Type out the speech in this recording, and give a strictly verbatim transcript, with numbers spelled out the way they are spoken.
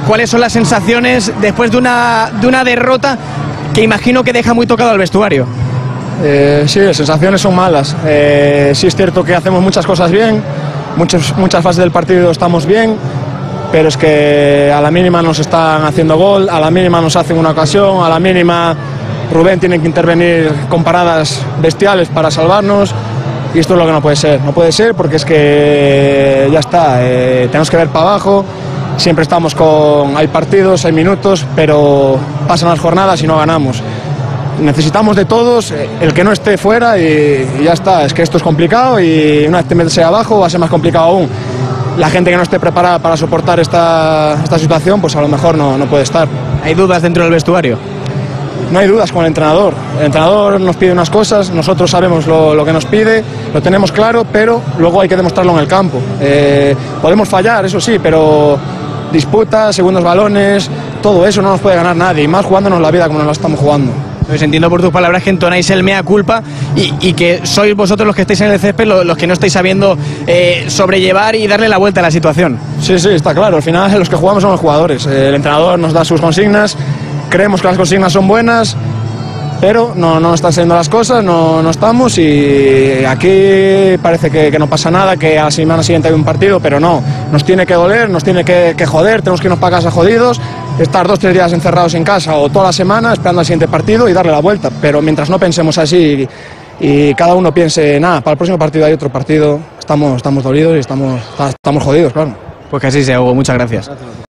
¿cuáles son las sensaciones después de una, de una derrota que imagino que deja muy tocado al vestuario? Eh, sí, las sensaciones son malas. Eh, sí es cierto que hacemos muchas cosas bien, muchos, muchas fases del partido estamos bien, pero es que a la mínima nos están haciendo gol, a la mínima nos hacen una ocasión, a la mínima Rubén tiene que intervenir con paradas bestiales para salvarnos, y esto es lo que no puede ser. No puede ser porque es que ya está, eh, tenemos que ver para abajo, siempre estamos con... hay partidos, hay minutos, pero pasan las jornadas y no ganamos. Necesitamos de todos, el que no esté fuera y, y ya está. Es que esto es complicado y una vez te metes ahí abajo va a ser más complicado aún. La gente que no esté preparada para soportar esta, esta situación, pues a lo mejor no, no puede estar. ¿Hay dudas dentro del vestuario? No hay dudas con el entrenador. El entrenador nos pide unas cosas, nosotros sabemos lo, lo que nos pide, lo tenemos claro, pero luego hay que demostrarlo en el campo. Eh, podemos fallar, eso sí, pero disputas, segundos balones, todo eso no nos puede ganar nadie, y más jugándonos la vida como nos la estamos jugando. Pues entiendo por tus palabras que entonáis el mea culpa y, y que sois vosotros los que estáis en el césped los, los que no estáis sabiendo eh, sobrellevar y darle la vuelta a la situación. Sí, sí, está claro. Al final los que jugamos son los jugadores. El entrenador nos da sus consignas, creemos que las consignas son buenas, pero no, no están siendo las cosas, no, no estamos, y aquí parece que, que no pasa nada, que a la semana siguiente hay un partido, pero no. Nos tiene que doler, nos tiene que, que joder, tenemos que irnos para casa jodidos, estar dos, tres días encerrados en casa o toda la semana esperando al siguiente partido y darle la vuelta. Pero mientras no pensemos así y, y cada uno piense, nada, para el próximo partido hay otro partido, estamos, estamos dolidos y estamos, estamos jodidos, claro. Pues que así sea, Hugo, muchas gracias. Gracias.